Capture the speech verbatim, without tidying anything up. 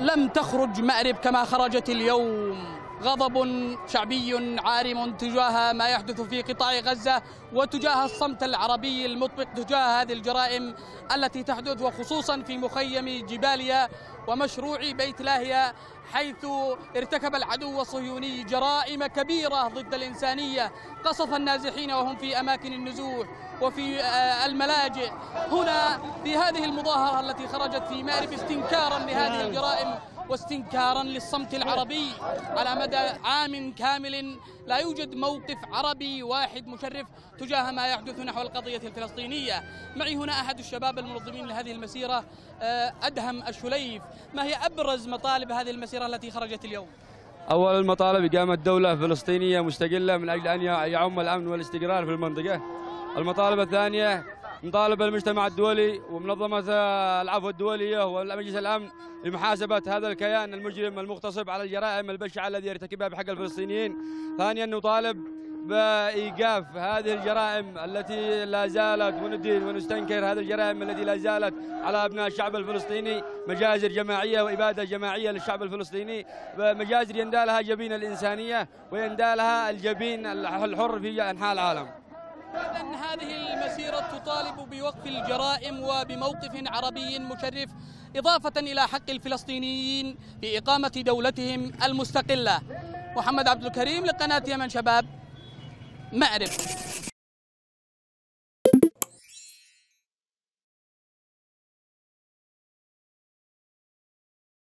لم تخرج مأرب كما خرجت اليوم. غضب شعبي عارم تجاه ما يحدث في قطاع غزة وتجاه الصمت العربي المطبق تجاه هذه الجرائم التي تحدث، وخصوصا في مخيم جباليا ومشروع بيت لاهيا، حيث ارتكب العدو الصهيوني جرائم كبيرة ضد الإنسانية، قصف النازحين وهم في أماكن النزوح وفي الملاجئ. هنا في هذه المظاهرة التي خرجت في مأرب استنكارا لهذه الجرائم واستنكارا للصمت العربي على مدى عام كامل، لا يوجد موقف عربي واحد مشرف تجاه ما يحدث نحو القضية الفلسطينية. معي هنا أحد الشباب المنظمين لهذه المسيرة، أدهم الشليف. ما هي أبرز مطالب هذه المسيرة التي خرجت اليوم؟ أول المطالب إقامة دولة فلسطينية مستقلة من أجل أن يعم الأمن والاستقرار في المنطقة. المطالب الثانية نطالب المجتمع الدولي ومنظمة العفو الدولية والمجلس الأمن لمحاسبة هذا الكيان المجرم المغتصب على الجرائم البشعة الذي يرتكبها بحق الفلسطينيين. ثانيا نطالب بإيقاف هذه الجرائم التي لا زالت، وندين ونستنكر هذه الجرائم التي لا زالت على أبناء الشعب الفلسطيني، مجازر جماعية وإبادة جماعية للشعب الفلسطيني، مجازر يندالها جبين الإنسانية ويندالها الجبين الحر في أنحاء العالم. إذن هذه المسيرة تطالب بوقف الجرائم وبموقف عربي مشرف، إضافة إلى حق الفلسطينيين بإقامة دولتهم المستقلة. محمد عبد الكريم لقناة يمن شباب، مأرب.